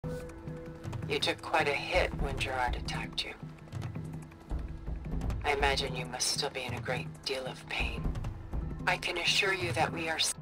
You took quite a hit when Gerard attacked you. I imagine you must still be in a great deal of pain. I can assure you that we are